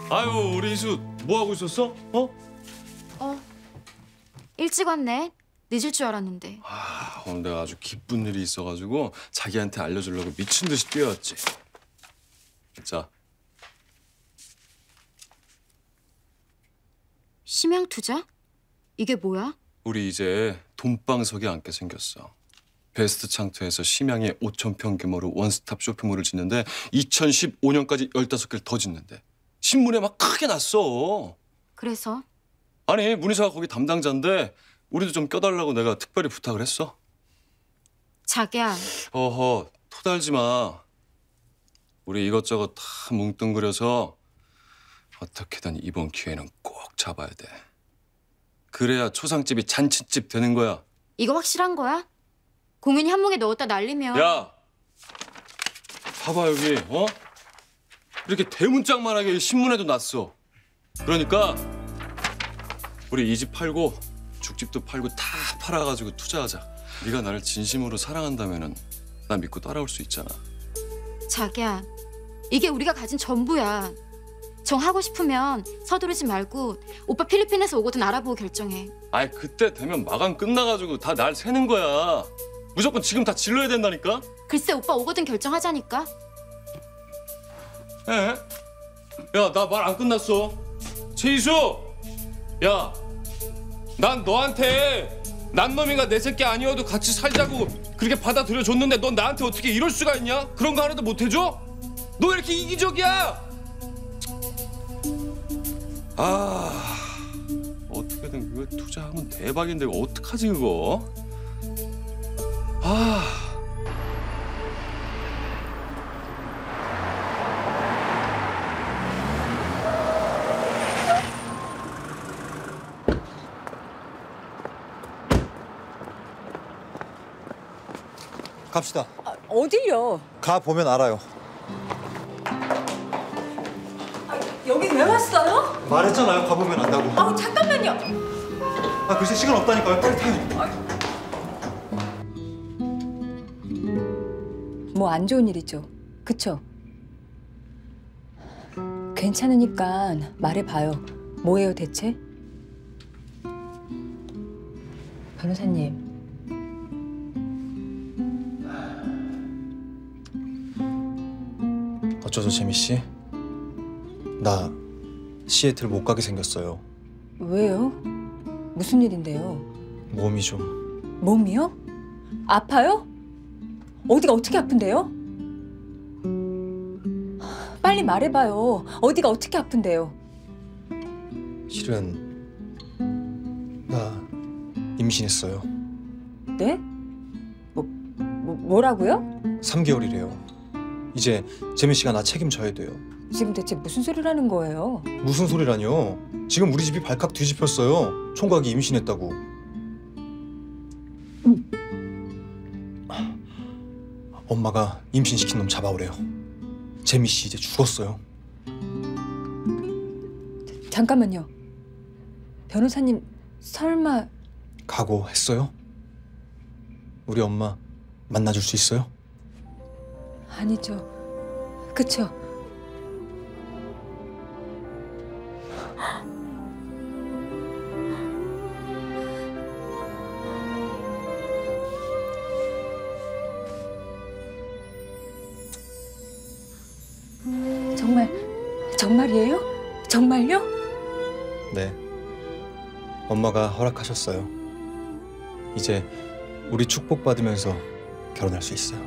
아유, 우리 이수 뭐 하고 있었어? 일찍 왔네. 늦을 줄 알았는데. 오늘 내가 아주 기쁜 일이 있어가지고 자기한테 알려주려고 미친 듯이 뛰어왔지. 자, 심양 투자? 이게 뭐야? 우리 이제 돈방석에 앉게 생겼어. 베스트 창트에서 심양에 5,000평 규모로 원스톱 쇼핑몰을 짓는데 2015년까지 15개를 더 짓는데 신문에 막 크게 났어. 그래서 아니, 문희사가 거기 담당자인데 우리도 좀 껴달라고 내가 특별히 부탁을 했어. 자기야. 어허, 토달지 마. 우리 이것저것 다 뭉뚱그려서 어떻게든 이번 기회는 꼭 잡아야 돼. 그래야 초상집이 잔치집 되는 거야. 이거 확실한 거야? 공윤이 한몫에 넣었다 날리면. 야! 봐봐, 여기, 이렇게 대문짝만하게 신문에도 났어. 그러니까 우리 이 집 팔고 죽집도 팔고 다 팔아가지고 투자하자. 네가 나를 진심으로 사랑한다면은 나 믿고 따라올 수 있잖아. 자기야. 이게 우리가 가진 전부야. 정하고 싶으면 서두르지 말고 오빠 필리핀에서 오거든 알아보고 결정해. 아이, 그때 되면 마감 끝나가지고 다 날 새는 거야. 무조건 지금 다 질러야 된다니까? 글쎄 오빠 오거든 결정하자니까. 에? 야, 나 말 안 끝났어. 최희수! 야, 난 너한테 난 놈이가 내 새끼 아니어도 같이 살자고 그렇게 받아들여줬는데 넌 나한테 어떻게 이럴 수가 있냐? 그런 거 하나도 못 해줘? 너 왜 이렇게 이기적이야? 어떻게든 그거 투자하면 대박인데 이거 어떡하지 그거? 갑시다. 어딜요? 가 보면 알아요. 여기 왜 왔어요? 말했잖아요. 가 보면 안다고. 잠깐만요. 글쎄 시간 없다니까요. 빨리 타요. 뭐 안 좋은 일이죠. 그쵸? 괜찮으니까 말해봐요. 뭐예요 대체? 변호사님. 어쩌죠, 재미 씨? 나 시애틀 못 가게 생겼어요. 왜요? 무슨 일인데요? 몸이 좀... 몸이요? 아파요? 어디가 어떻게 아픈데요? 빨리 말해봐요. 어디가 어떻게 아픈데요? 실은 나 임신했어요. 네? 뭐라고요? 3개월이래요. 이제 재미 씨가 나 책임져야 돼요. 지금 대체 무슨 소리를 하는 거예요? 무슨 소리라뇨? 지금 우리 집이 발칵 뒤집혔어요. 총각이 임신했다고. 엄마가 임신시킨 놈 잡아오래요. 재미 씨 이제 죽었어요. 잠깐만요. 변호사님 설마... 각오했어요? 우리 엄마 만나줄 수 있어요? 아니죠. 그쵸? 정말이에요? 정말요? 네. 엄마가 허락하셨어요. 이제 우리 축복받으면서 결혼할 수 있어요.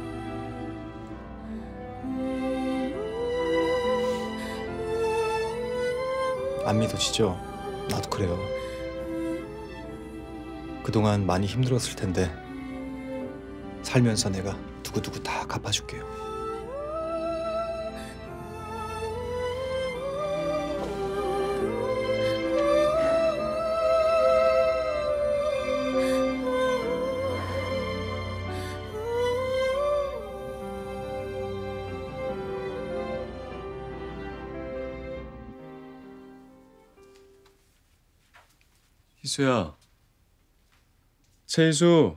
안 믿어지죠? 나도 그래요. 그동안 많이 힘들었을 텐데 살면서 내가 두고두고 다 갚아줄게요. 희수야. 최희수.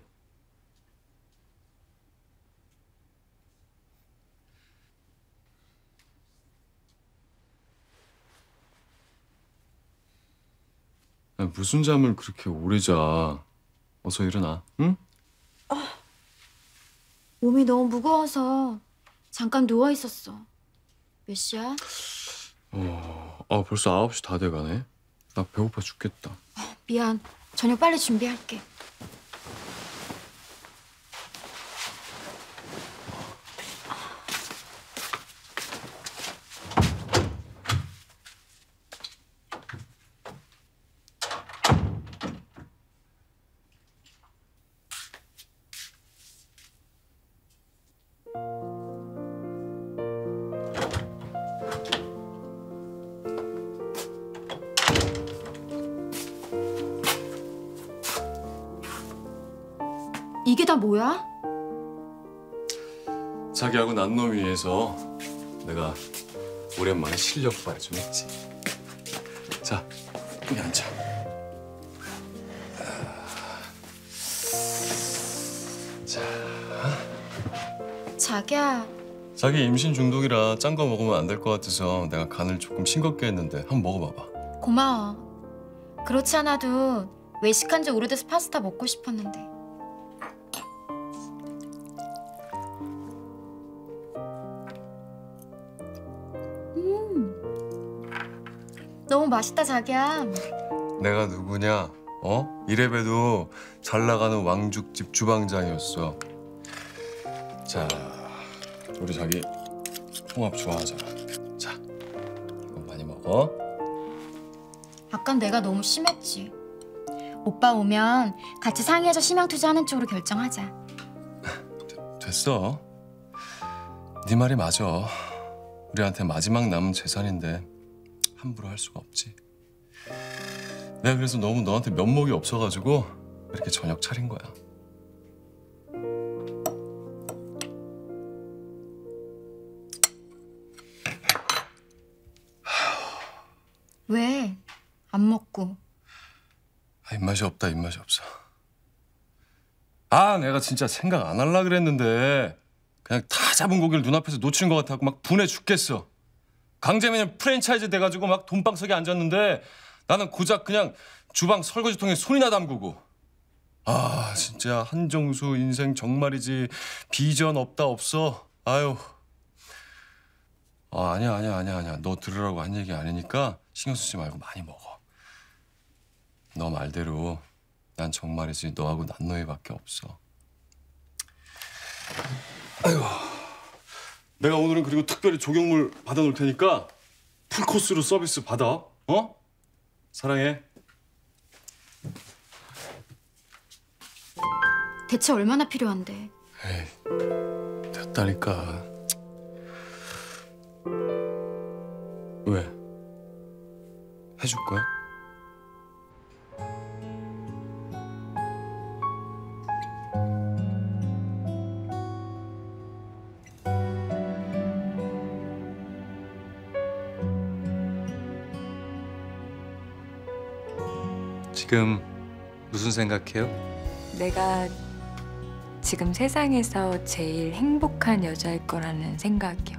야, 무슨 잠을 그렇게 오래 자? 어서 일어나, 응? 몸이 너무 무거워서 잠깐 누워 있었어. 몇 시야? 벌써 9시 다 돼가네. 나 배고파 죽겠다. 미안. 저녁 빨리 준비할게. 이게 다 뭐야? 자기하고 난놈 위해서 내가 오랜만에 실력 발휘 좀 했지. 자, 여기 앉아. 자기야, 자기 임신 중독이라 짠 거 먹으면 안 될 것 같아서 내가 간을 조금 싱겁게 했는데 한번 먹어봐봐. 고마워. 그렇지 않아도 외식한 지 오래돼서 파스타 먹고 싶었는데. 너무 맛있다, 자기야. 내가 누구냐? 이래봬도 잘 나가는 왕죽집 주방장이었어. 자, 우리 자기 홍합 좋아하잖아. 자, 이거 많이 먹어. 아깐 내가 너무 심했지. 오빠 오면 같이 상의해서 심양 투자하는 쪽으로 결정하자. 됐어. 네 말이 맞아. 우리한테 마지막 남은 재산인데 함부로 할 수가 없지. 내가 그래서 너무 너한테 면목이 없어가지고 이렇게 저녁 차린 거야. 왜? 안 먹고. 입맛이 없다, 입맛이 없어. 내가 진짜 생각 안 할라 그랬는데 그냥 다 잡은 고기를 눈앞에서 놓치는 것 같아서 막 분해 죽겠어. 강재민은 프랜차이즈 돼가지고 막 돈방석에 앉았는데 나는 고작 그냥 주방 설거지통에 손이나 담그고. 진짜 한정수 인생 정말이지. 비전 없다 없어. 아유. 아니야. 너 들으라고 한 얘기 아니니까 신경 쓰지 말고 많이 먹어. 너 말대로 난 정말이지 너하고 난너희밖에 없어. 아이고. 내가 오늘은 그리고 특별히 조경물 받아놓을 테니까 풀코스로 서비스 받아. 사랑해. 대체 얼마나 필요한데? 에이, 됐다니까. 왜? 해줄 거야? 지금 무슨 생각해요? 내가 지금 세상에서 제일 행복한 여자일 거라는 생각이요.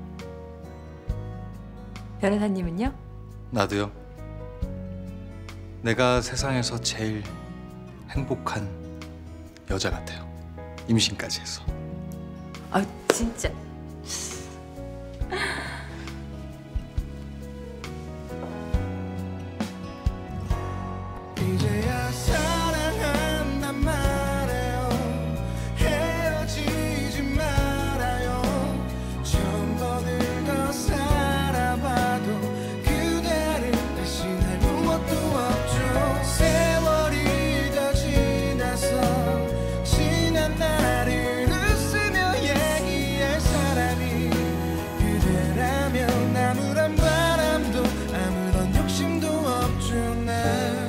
변호사님은요? 나도요. 내가 세상에서 제일 행복한 여자 같아요. 임신까지 해서. 진짜. 이제야 사랑한단 말해요. 헤어지지 말아요. 처음 번을 더 살아봐도 그대를 대신할 무엇도 없죠. 세월이 더 지나서 지난 날을 웃으며 얘기할 사람이 그대라면 아무런 바람도 아무런 욕심도 없죠. 난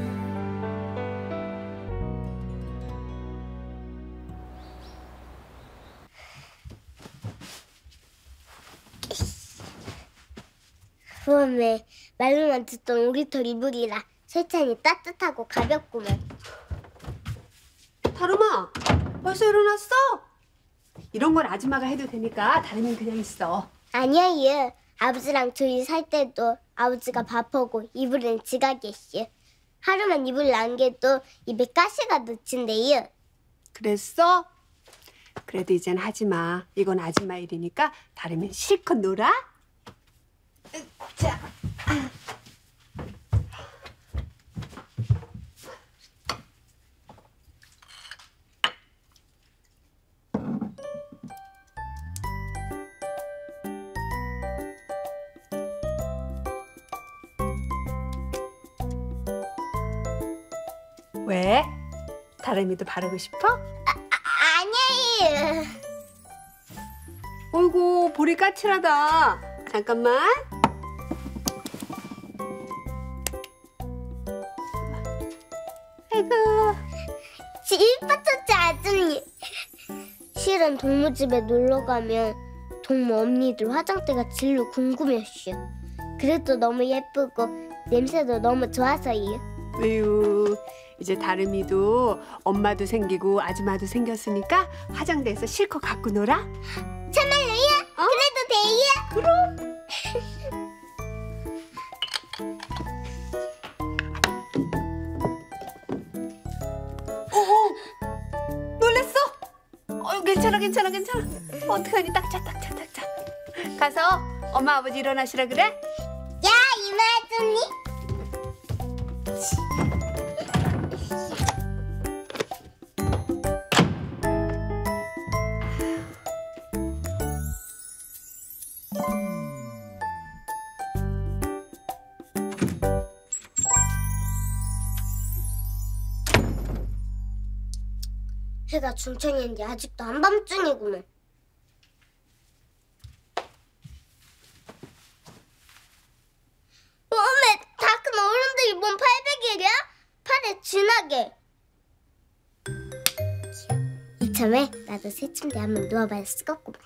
처음에 말로만 듣던 오리털 이불이라 설찬이 따뜻하고 가볍구만. 다름아, 벌써 일어났어? 이런 건 아줌마가 해도 되니까 다름이는 그냥 있어. 아니야, 얘. 아버지랑 둘이 살 때도 아버지가 밥하고 이불은 지가 계시. 하루만 이불 남겨도 입에 가시가 놓친대요. 그랬어? 그래도 이젠 하지 마. 이건 아줌마 일이니까 다르면 실컷 놀아. 자. 왜? 다름이도 바르고 싶어? 아니에요. 어이구, 볼이 까칠하다. 잠깐만. 아이고. 이쁘셨죠, 아줌님? 실은 동무집에 놀러 가면 동무 언니들 화장대가 진로 궁금했슈. 그릇도 너무 예쁘고 냄새도 너무 좋아서요. 에휴, 이제 다름이도 엄마도 생기고 아줌마도 생겼으니까 화장대에서 실컷 갖고 놀아. 정말로요? 그래도 돼요? 그럼. 놀랬어? 괜찮아. 어떡하니? 딱 자. 가서 엄마 아버지 일어나시라 그래? 야, 이모 아줌니. 해가 중천인데 아직도 한밤중이구먼. 어메, 다 큰 어른들이 뭔 800일이야? 팔에 쥐나게. 이참에 나도 새 침대 한번 누워봐야 쓰겠구만.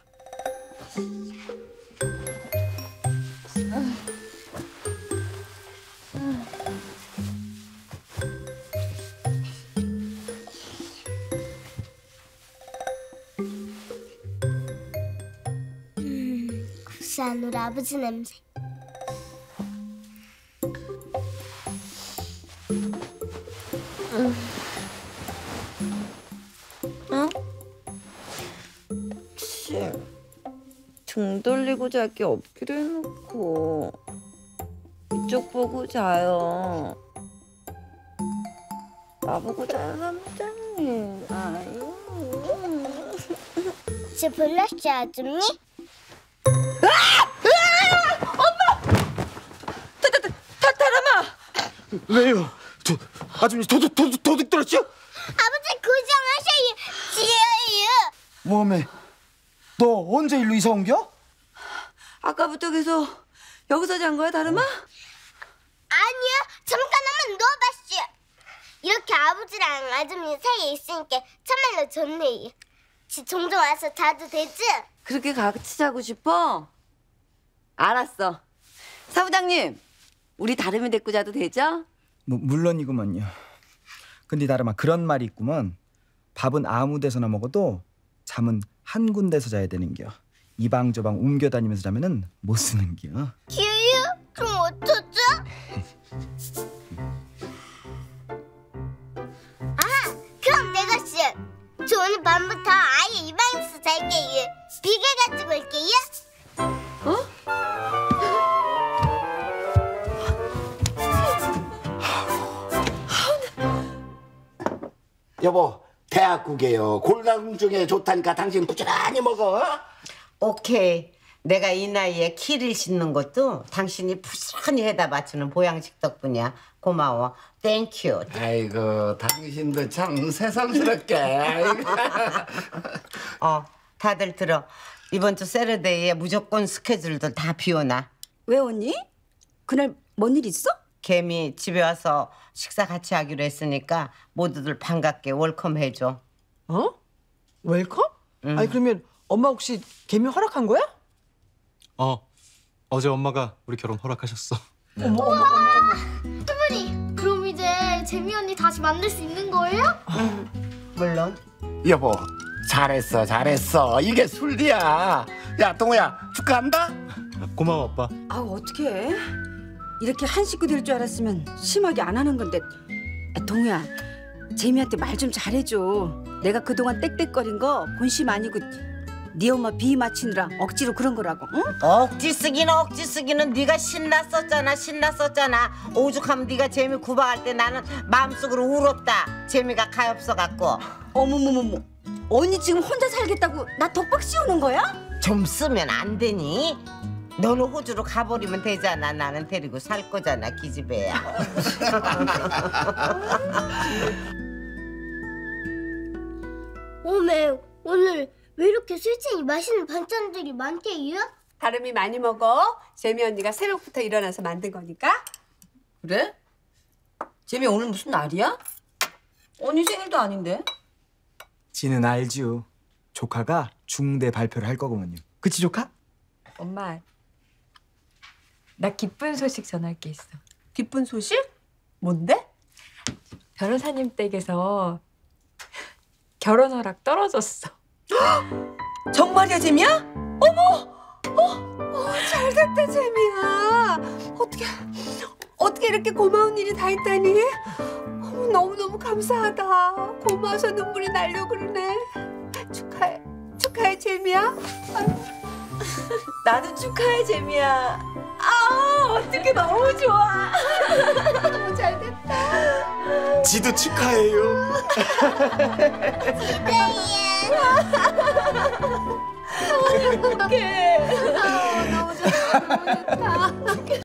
구수한 우리 아버지 냄새. 등 돌리고 잘 게 없기로 해놓고 이쪽 보고 자요. 나보고 자요, 사무장님. 아유. 쟤 불렀지, 아줌니? 다람아! 왜요? 아줌마 도둑 들었죠? 아버지 고정하셔요. 지혜요. 뭐매? 너 언제 일로 이사 온겨? 아까부터 계속 여기서 잔 거야, 다람아? 아니요. 잠깐 한번 누워봤슈. 이렇게 아버지랑 아줌니 사이에 있으니까 참말로 좋네요. 지 종종 와서 자도 되지? 그렇게 같이 자고 싶어? 알았어. 사부장님, 우리 다름이 데리고 자도 되죠? 뭐 물론이구먼요. 근데 다름아 그런 말이 있구먼. 밥은 아무 데서나 먹어도 잠은 한 군데서 자야 되는겨. 이 방 저 방 옮겨 다니면서 자면은 못 쓰는겨. 기우유? 그럼 어쩌죠? 아, 그럼 내가 저 오늘 밤부터 아예 이 방에서 잘게요. 비계 가지고 올게요. 여보, 대학국이에요. 골다공증에 좋다니까 당신 부지런히 먹어. 오케이. 내가 이 나이에 키를 싣는 것도 당신이 부지런히 해다 바치는 보양식 덕분이야. 고마워. 땡큐. 아이고, 당신도 참 새삼스럽게. 다들 들어. 이번 주 세러데이에 무조건 스케줄들 다 비워놔. 왜 언니? 그날 뭔 일 있어? 개미 집에 와서 식사 같이 하기로 했으니까 모두들 반갑게 웰컴 해줘. 웰컴? 아니 그러면 엄마 혹시 개미 허락한 거야? 어제 엄마가 우리 결혼 허락하셨어. 할머니, 그럼 이제 재미 언니 다시 만날 수 있는 거예요? 물론. 여보, 잘했어. 이게 술디야. 야, 동호야, 축하한다. 고마워, 아빠. 어떡해. 이렇게 한 식구 될 줄 알았으면 심하게 안 하는 건데. 동우야, 재미한테 말 좀 잘해줘. 내가 그동안 땡땡거린 거 본심 아니고 네 엄마 비위 맞추느라 억지로 그런 거라고. 응? 억지 쓰기는 네가 신났었잖아. 오죽하면 네가 재미 구박할 때 나는 마음속으로 울었다. 재미가 가엾어 갖고. 어머머머머, 언니 지금 혼자 살겠다고 나 독박 씌우는 거야? 좀 쓰면 안 되니? 너는 호주로 가버리면 되잖아. 나는 데리고 살 거잖아, 기집애야. 오메, 오늘 왜 이렇게 술쟁이 맛있는 반찬들이 많대요? 다름이 많이 먹어. 재미 언니가 새벽부터 일어나서 만든 거니까. 그래? 재미 오늘 무슨 날이야? 언니 생일도 아닌데. 지는 알지요. 조카가 중대 발표를 할 거구먼요. 그치 조카? 엄마, 나 기쁜 소식 전할 게 있어. 기쁜 소식? 뭔데? 변호사님 댁에서 결혼 허락 떨어졌어. 정말이야, 재미야? 어머! 잘됐다, 재미야. 어떻게 이렇게 고마운 일이 다 있다니? 너무너무 감사하다. 고마워서 눈물이 나려고 그러네. 축하해, 재미야. 나도 축하해, 재미야. 어떡해, 너무 좋아. 너무 잘됐다. 지도 축하해요. 어떡해. 너무 좋다.